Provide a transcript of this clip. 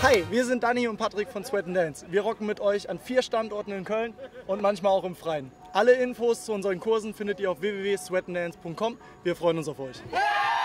Hi, wir sind Dani und Patrick von Sweat & Dance. Wir rocken mit euch an 4 Standorten in Köln und manchmal auch im Freien. Alle Infos zu unseren Kursen findet ihr auf www.sweatanddance.com. Wir freuen uns auf euch.